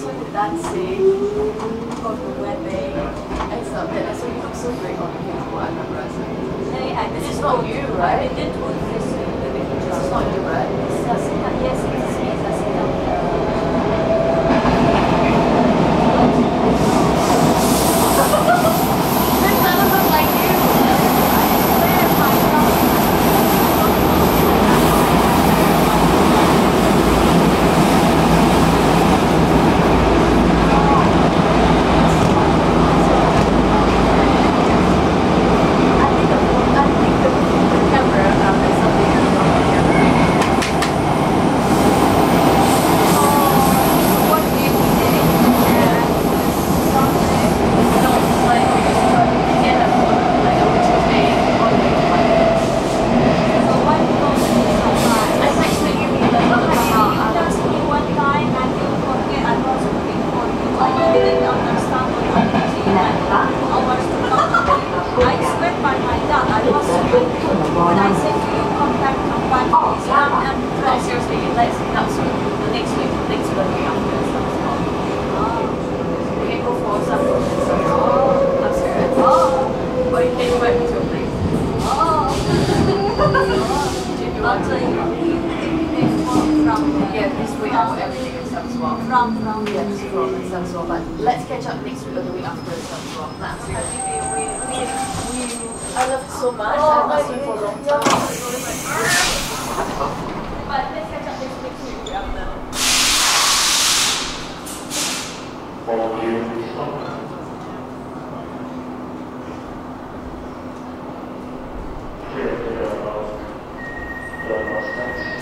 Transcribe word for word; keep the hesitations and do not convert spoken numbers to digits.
saw you dancing on the wedding. I saw that. I saw you look so great on Facebook. I remember. I said, Hey, I this is not you, right? I did put this in the video. This is not you, right? Yes, it is me. This doesn't look like you. I swear my I think the phone, I think the, the camera um, has something wrong with the camera. what do you think? Yeah. Something. No, like because uh, you get a phone, like a Tuesday all the way to Monday. So why you don't see sometimes? I texted you me like, But haha, you I just me one time and you forget I was looking for you. I didn't understand what you were saying. I two hours to come to you. I swear by my God, I was looking. When I said to you, come back, come back, please come and No, dress. seriously, let's not soon. The next week, next week, the week after, some small. We can go for some food and some small. I'm serious. Oh, Or you can invite me to a place. oh. If you want But uh, to. you take from from Yeah, this week I will everything in some small. from from Yeah, this from in some small. But let's catch up next week or the week after in some small. Nah, seriously. we we we we. I love you so much. Oh, I must my you for a long God. time. But let's catch up next next week week after. Here, there are no, there are no steps.